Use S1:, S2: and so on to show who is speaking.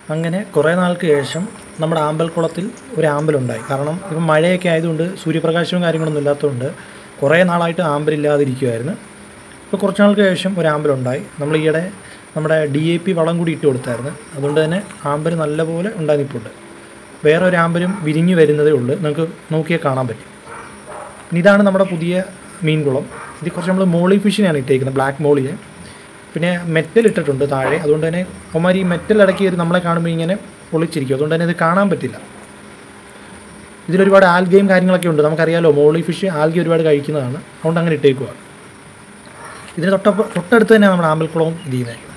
S1: അങ്ങനെ കുറേ നാൾക്ക് ശേഷം നമ്മുടെ ആമ്പൽക്കുളത്തിൽ ഒരു ആമ്പലുണ്ടായി. കാരണം ഇപ്പം മഴയൊക്കെ ആയതുകൊണ്ട് സൂര്യപ്രകാശവും കാര്യങ്ങളൊന്നും ഇല്ലാത്തതുകൊണ്ട് കുറേ നാളായിട്ട് ആമ്പലില്ലാതിരിക്കുമായിരുന്നു. ഇപ്പോൾ കുറച്ച് നാൾക്ക് ശേഷം ഒരു ആമ്പലുണ്ടായി. നമ്മൾ ഈയിടെ നമ്മുടെ DAP വളം കൂടി ഇട്ട് കൊടുത്തായിരുന്നു. അതുകൊണ്ട് തന്നെ ആമ്പൽ നല്ലപോലെ ഉണ്ടായി നിൽപ്പുണ്ട്. വേറെ ഒരു ആമ്പലും വിരിഞ്ഞു വരുന്നതേ ഉള്ളൂ, നമുക്ക് നോക്കിയാൽ കാണാൻ പറ്റും. ഇതാണ് നമ്മുടെ പുതിയ മീൻകുളം. ഇതിൽ കുറച്ച് നമ്മൾ മോളി ഫിഷിനെയാണ് ഇട്ടേക്കുന്നത്, ബ്ലാക്ക് മോളിയെ. പിന്നെ മെറ്റൽ ഇട്ടിട്ടുണ്ട് താഴെ. അതുകൊണ്ട് തന്നെ അവന്മാർ ഈ മെറ്റൽ ഇടയ്ക്ക് നമ്മളെ കാണുമ്പോൾ ഇങ്ങനെ പൊളിച്ചിരിക്കും. അതുകൊണ്ട് തന്നെ ഇത് കാണാൻ പറ്റില്ല. ഇതിലൊരുപാട് ആൽഗയും കാര്യങ്ങളൊക്കെ ഉണ്ട്. നമുക്കറിയാമല്ലോ, മോളി ഫിഷ് ആൽഗ ഒരുപാട് കഴിക്കുന്നതാണ്. അതുകൊണ്ട് അങ്ങനെ ഇട്ടേക്കുക. ഇതിന് തൊട്ടടുത്ത് തന്നെ നമ്മുടെ ആമ്പൽക്കുളവും ഇത് ചെയ്യുന്നത്.